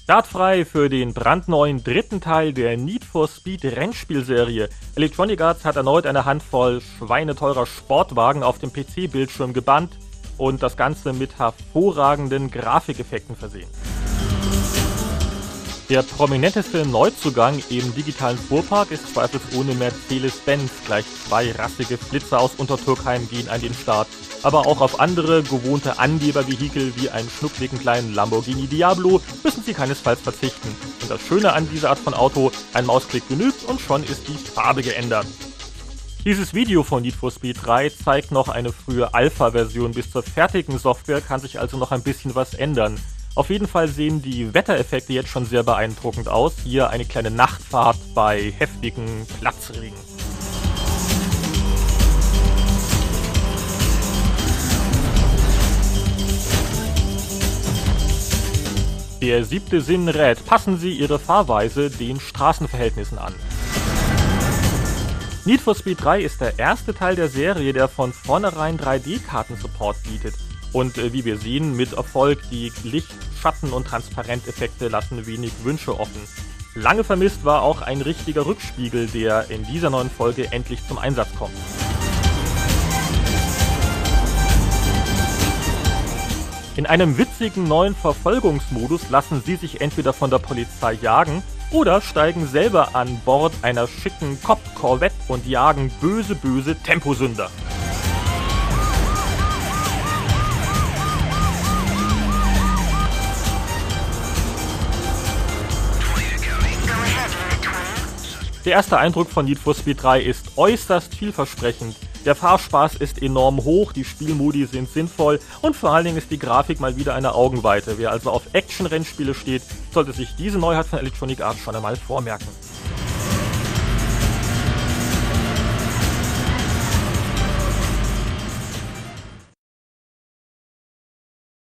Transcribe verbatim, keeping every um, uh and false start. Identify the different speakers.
Speaker 1: Startfrei für den brandneuen dritten Teil der Need for Speed Rennspielserie. Electronic Arts hat erneut eine Handvoll schweineteurer Sportwagen auf dem P C-Bildschirm gebannt und das Ganze mit hervorragenden Grafikeffekten versehen. Der prominenteste Neuzugang im digitalen Fuhrpark ist zweifelsohne Mercedes-Benz. Gleich zwei rassige Flitzer aus Untertürkheim gehen an den Start. Aber auch auf andere gewohnte Angebervehikel wie einen schnuckligen kleinen Lamborghini Diablo müssen Sie keinesfalls verzichten. Und das Schöne an dieser Art von Auto, ein Mausklick genügt und schon ist die Farbe geändert. Dieses Video von Need for Speed drei zeigt noch eine frühe Alpha-Version. Bis zur fertigen Software kann sich also noch ein bisschen was ändern. Auf jeden Fall sehen die Wettereffekte jetzt schon sehr beeindruckend aus. Hier eine kleine Nachtfahrt bei heftigen Platzregen. Der siebte Sinn rät, passen Sie Ihre Fahrweise den Straßenverhältnissen an. Need for Speed drei ist der erste Teil der Serie, der von vornherein drei D-Karten-Support bietet. Und äh, wie wir sehen, mit Erfolg, die Licht-, Schatten- und Transparenteffekte lassen wenig Wünsche offen. Lange vermisst war auch ein richtiger Rückspiegel, der in dieser neuen Folge endlich zum Einsatz kommt. In einem witzigen neuen Verfolgungsmodus lassen Sie sich entweder von der Polizei jagen oder steigen selber an Bord einer schicken Cop-Corvette und jagen böse, böse Temposünder. Der erste Eindruck von Need for Speed drei ist äußerst vielversprechend. Der Fahrspaß ist enorm hoch, die Spielmodi sind sinnvoll und vor allen Dingen ist die Grafik mal wieder eine Augenweite. Wer also auf Action-Rennspiele steht, sollte sich diese Neuheit von Electronic Arts schon einmal vormerken.